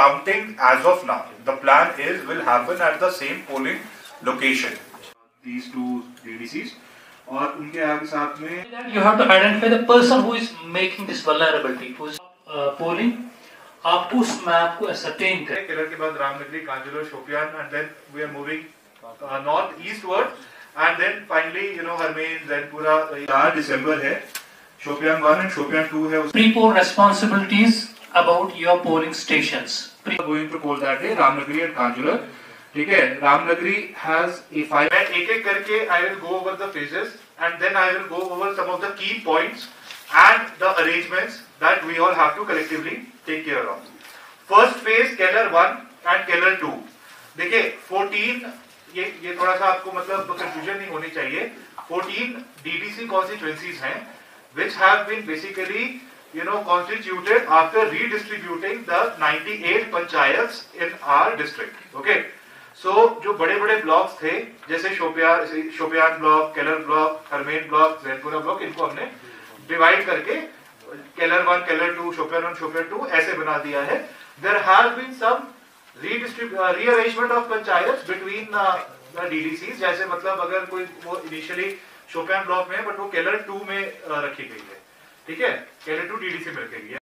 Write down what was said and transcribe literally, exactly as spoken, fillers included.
counting as of now. The plan is will happen at the same polling location. These two D D Cs और उनके आगे साथ में you have to identify the person who is making this vulnerability, who is uh, polling. आप उस map को ascertain करें. Keller के बाद रामनगरी, कांजुलर, Shopian, and then we are moving uh, north eastward, and then finally you know हरमेन, Jainpura. चार दिसंबर है, Shopian one and Shopian two है. Pre-poll responsibilities about your polling stations. We are going to poll that day, Ramnagari and कांजुलर. ठीक है, रामनगरी has a five. मैं एक एक करके I will go over the phases and then I will go over some of the key points and the arrangements that we all have to collectively take care of. First phase Keller one and Keller two. देखिए fourteen ये ये थोड़ा सा आपको मतलब confusion नहीं होनी चाहिए. fourteen D D C constituencies हैं which have been basically you know constituted after redistributing the ninety-eight panchayats in our district. Okay. So जो बड़े बड़े ब्लॉक्स थे जैसे Shopian Shopian block, Keller block, Hermain block, Zainapora block, इनको हमने डिवाइड करके Keller one, Keller two, Shopian one, Shopian two ऐसे बना दिया है. There has been some redistrib- rearrangement of panchayats between uh, the D D Cs. जैसे मतलब अगर कोई वो इनिशियली शोपियान ब्लॉक में बट वो केलर टू में uh, रखी गई है. ठीक है, Keller two D D C में रखी गई है.